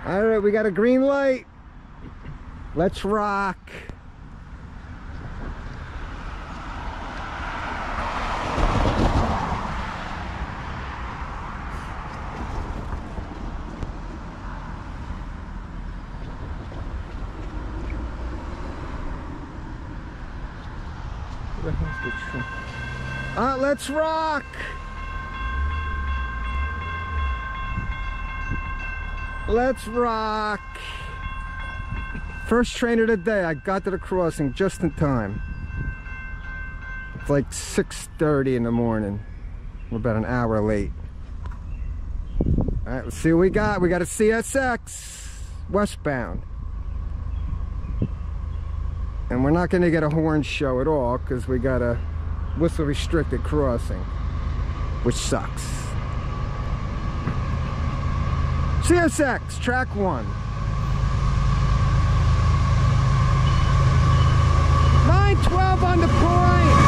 All right, we got a green light. Let's rock. Let's rock. Let's rock. First train of the day. I got to the crossing just in time. It's like 6:30 in the morning. We're about an hour late. All right, let's see what we got. We got a CSX westbound. And we're not going to get a horn show at all because we got a whistle restricted crossing, which sucks. CSX track 1. 9:12 on the point.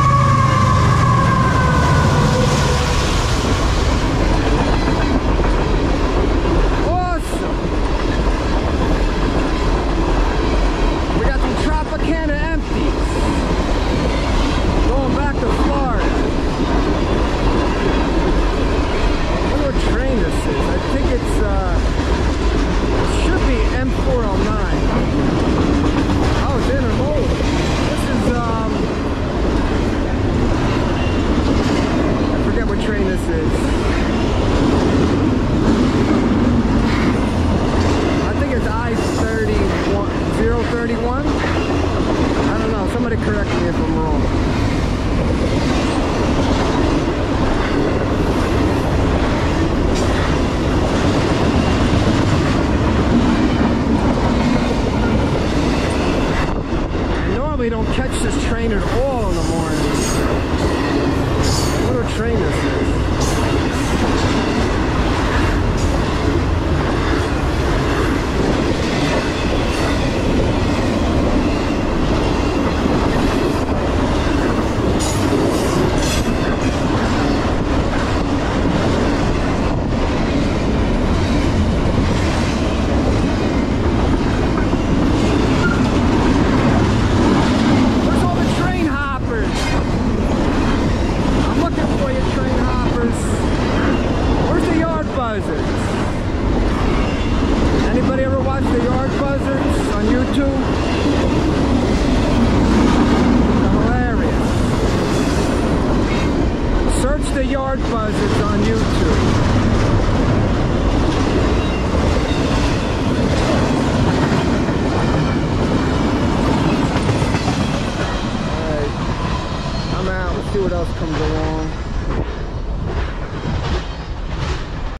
Awesome. We got some Tropicana Empties. Going back to Florida. I wonder what train this is. I think it's it should be M409. Oh, it's intermodal. This is I forget what train this is. I think it's I031. I don't know. Somebody correct me if I'm wrong. We don't catch this train at all in the morning. What a train this is. Anybody ever watch the Yard Buzzards on YouTube? Hilarious. Search the Yard Buzzards on YouTube. Alright, I'm out. Let's see what else comes along.